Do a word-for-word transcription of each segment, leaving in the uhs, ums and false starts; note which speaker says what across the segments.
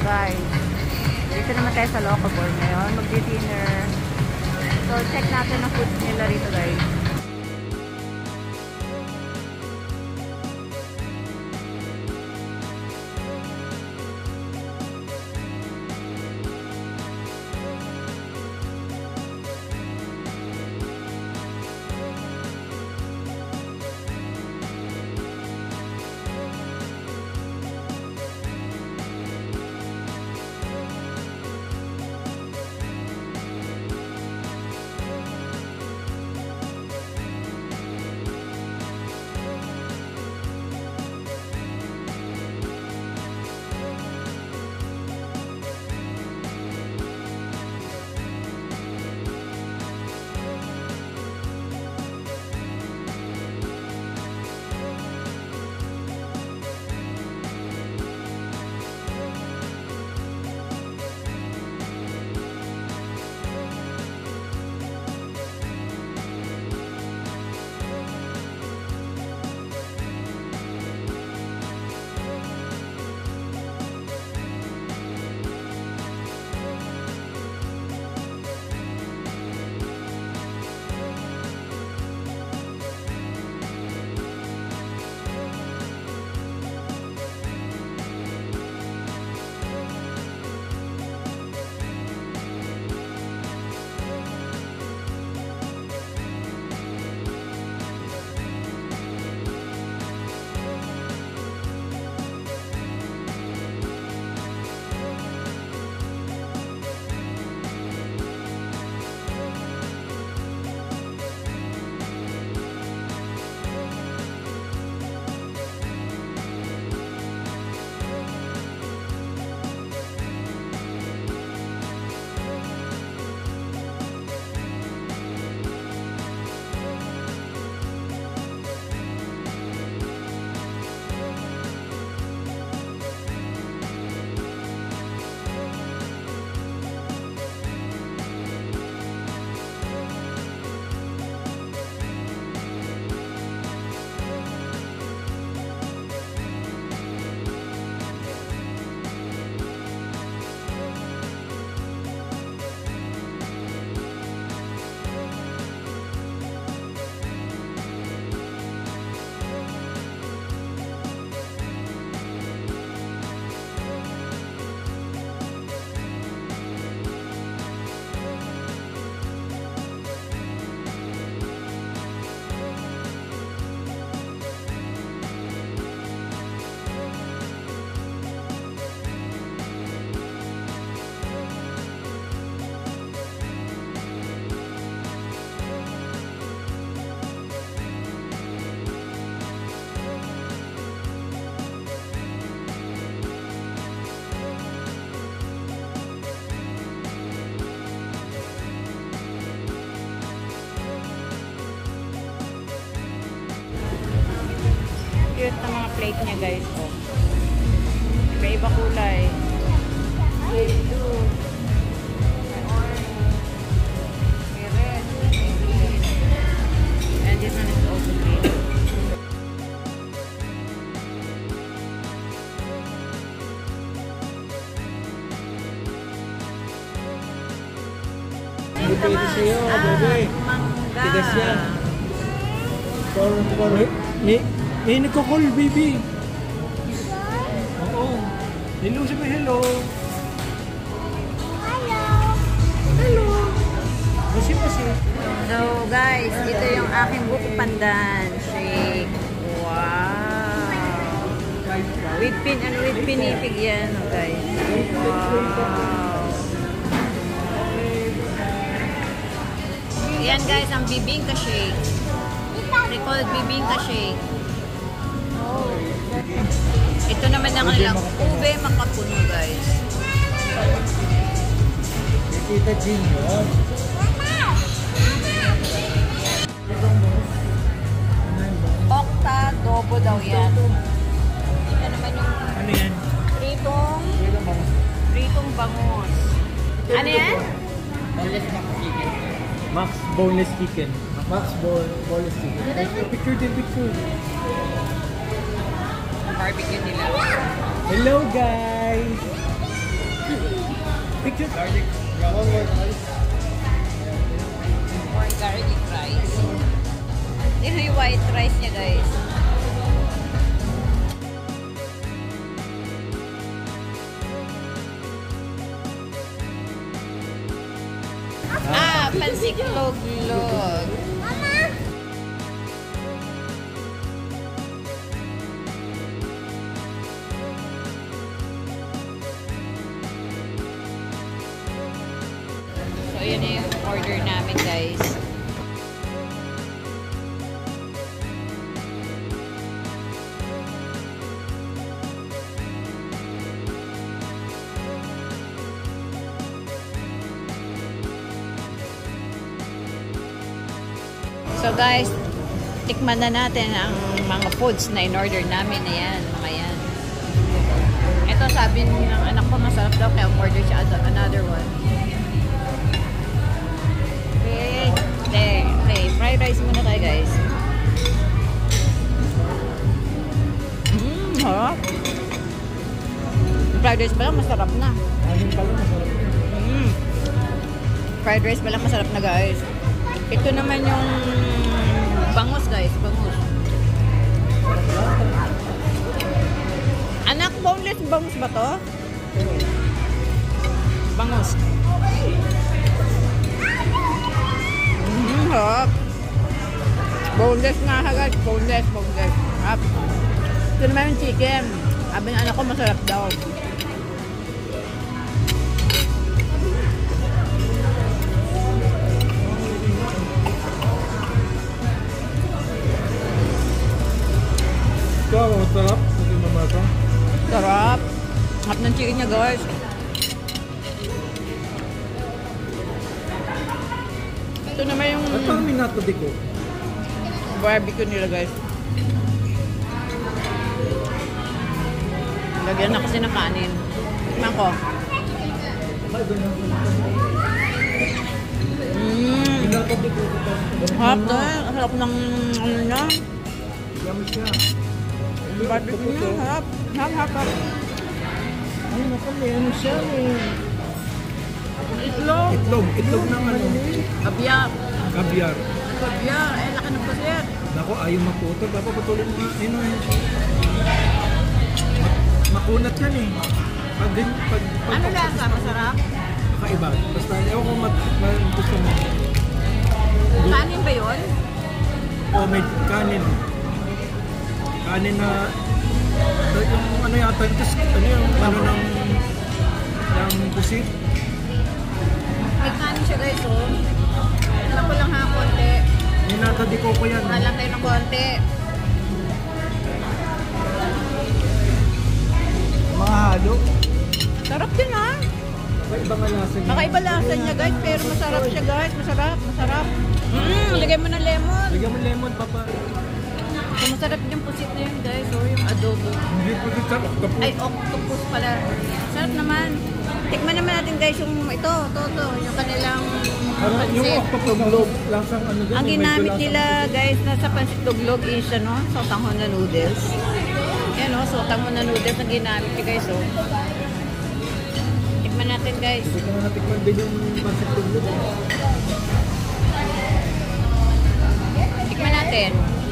Speaker 1: guys. Dito naman tayo sa Locavore ngayon. Magdi-dinner. So, check natin ang foods nila rito guys. Cute na mga plate niya guys. Oh. Iba-iba kulay. May blue. May orange. May red. May green. And this one is also green.
Speaker 2: Ito sa'yo, bebe.
Speaker 1: Mangga.
Speaker 2: Tigas yan. For, for, eh, eh, nagkakol, baby. Oo. Hello, sabi hello.
Speaker 1: Hello.
Speaker 2: Hello. Basi-basi.
Speaker 1: So guys, ito yung aking buko pandan shake. Wow. With pin and with pinipig yan, guys. Wow. Yan guys, ang bibingka shake. They call it bibingka shake. Ito naman ang alam, ube makapuno guys.
Speaker 2: Tita Jean yun.
Speaker 1: Okta dobo daw yan. Ito naman yung
Speaker 2: Ano yan?
Speaker 1: pritong pritong bangus. Ano yan?
Speaker 2: Max boneless chicken. Max boneless chicken. Picture din, picture.
Speaker 1: Barbecue nila.
Speaker 2: Hello guys! Picture.
Speaker 3: Garlic. One more rice.
Speaker 1: More garlic rice. Ito yung white rice niya, guys. Ah, pansiklog-log. So, yun na yung order namin, guys. So guys, tikman na natin ang mga foods na in-order namin. Ayan, mga yan. Ito sabi ng anak ko masarap daw kaya order siya another one. Okay, okay, okay. Fried rice muna tayo guys. Mmm, harap. Fried rice pa lang masarap na.
Speaker 2: Ayun pala, masarap na.
Speaker 1: Mmm. Fried rice pa lang masarap na guys. Ito naman yung bangus guys, bangus. Anak, boneless bangus ba to? Bangus. Mm, harap. Boneless nga ha guys, boneless, boneless. Harap. Ito naman yung chicken. Sabi ng anak ko masarap daw.
Speaker 2: Ikaw, masarap. Hindi mamata.
Speaker 1: Sarap. Harap ng chicken niya guys. Ito naman yung
Speaker 2: At parang minatodi ko.
Speaker 1: barbecue nila guys. Lagyan na kasi ng kanin. Tignan ko. Mmm.
Speaker 2: Minatodi ko.
Speaker 1: Harap na. Ang harap ng ano niya.
Speaker 2: Yum siya.
Speaker 1: Barbecue niya. Harap. Harap, harap, harap.
Speaker 2: Ay, naku, may ano siya. May
Speaker 1: Itlog.
Speaker 2: itlog. Itlog ng ano.
Speaker 1: Kabyar.
Speaker 2: Kabyar.
Speaker 1: Kabyar. Eh, laki ng pasit.
Speaker 2: Naku, ayaw maputol. Papaputulin mo nga. Ayun o. Makunat yan eh. Pag, pag, pag,
Speaker 1: Ano lasa? Masarap?
Speaker 2: Kakaiba. Basta, ewan ko mat, mat, gusto mo.
Speaker 1: Kanin ba yun?
Speaker 2: O may kanin. Kanin na, yung ano yata, just, ano yung, ano ng, ng pusit.
Speaker 1: May kanin siya guys, oh. Alam ko lang ha, konti.
Speaker 2: Minatadi ko ko yan.
Speaker 1: Halang tayo ng konti.
Speaker 2: Mga halo.
Speaker 1: Sarap din ha.
Speaker 2: Kakaiba nga lasa niya.
Speaker 1: Kakaiba lasa niya guys, pero masarap siya guys. Masarap, masarap. Mmm, lagay mo ng lemon.
Speaker 2: Lagyan mo lemon, papa.
Speaker 1: So, masarap yung pusit na yun guys, oh, yung adobo.
Speaker 2: Hindi po dito sa octopus.
Speaker 1: Ay, octopus pala. Sarap naman. Tikman naman natin guys yung ito, ito, ito. Yung kanilang
Speaker 2: Ano, yung
Speaker 1: pansit.
Speaker 2: octopus ng loob, lasang ano din.
Speaker 1: Ang
Speaker 2: medyo
Speaker 1: ginamit
Speaker 2: lasang-
Speaker 1: nila guys na sa pansit tuglog is ano, sotanghon na noodles. Yan o, sotanghon na noodles ang ginamit nyo guys oh. Tikman natin guys.
Speaker 2: Ito nga natikman din yung pancit tuglog.
Speaker 1: Tikman natin.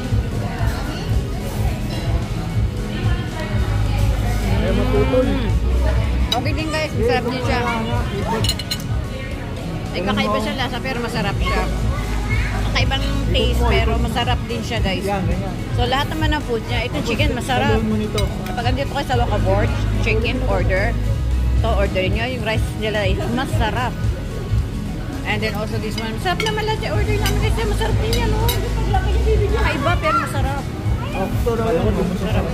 Speaker 2: Kaya matutol.
Speaker 1: Mm. Okay din guys, masarap din siya. Ay, kakaiba siya lasa pero masarap siya. Kakaibang taste pero masarap din siya guys.
Speaker 2: Yan, ganyan.
Speaker 1: So lahat naman ng food niya, ito chicken masarap.
Speaker 2: Talon mo nito.
Speaker 1: Kapag andito kayo sa Locavore, chicken order. So orderin nyo, yung rice nila is masarap. And then also this one, masarap naman lahat yung order namin guys. Masarap din yan oh. Kakaiba pero masarap.
Speaker 2: Octo raw lang. Masarap.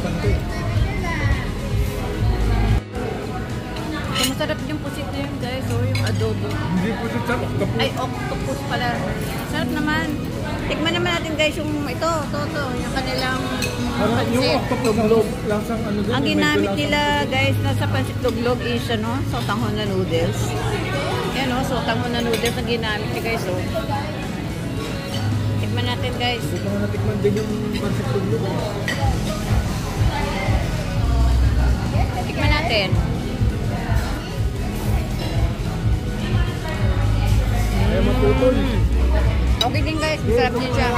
Speaker 1: So masarap yung pusit na yun guys, oh, yung adobo.
Speaker 2: Hindi po dito sa octopus.
Speaker 1: Ay, octopus pala. Sarap naman. Tikman naman natin guys yung ito, ito, ito. Yung kanilang
Speaker 2: Ano, yung
Speaker 1: pansit.
Speaker 2: octopus ng loob, lasang ano din.
Speaker 1: Ang
Speaker 2: medyo
Speaker 1: ginamit
Speaker 2: lasang-
Speaker 1: nila guys na sa pansit tuglog is ano, sotanghon na noodles. Yan o, sotanghon na noodles ang ginamit niya guys oh. Tikman natin guys.
Speaker 2: Ito nga natikman din yung pancit tuglog.
Speaker 1: Tikman natin.
Speaker 2: Putol.
Speaker 1: Okay din guys, masarap din siya.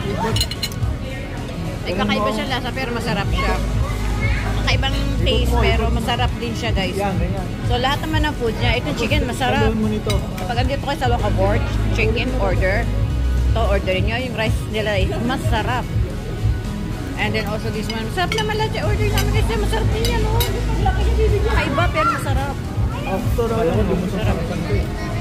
Speaker 1: Ay, kakaiba siya lasa pero masarap siya. Kakaibang taste pero masarap din siya guys.
Speaker 2: Yan, ganyan.
Speaker 1: So lahat naman ng food niya, ito chicken masarap.
Speaker 2: Saluhin mo nito.
Speaker 1: Kapag andito kayo sa Locavore, check-in order. Ito, orderin nyo yung rice nila is masarap. And then also this one, masarap naman lahat yung order namin kasi masarap din yan, oh. Laki niya bibig niya. Kaiba pero masarap.
Speaker 2: After all, hindi mo sa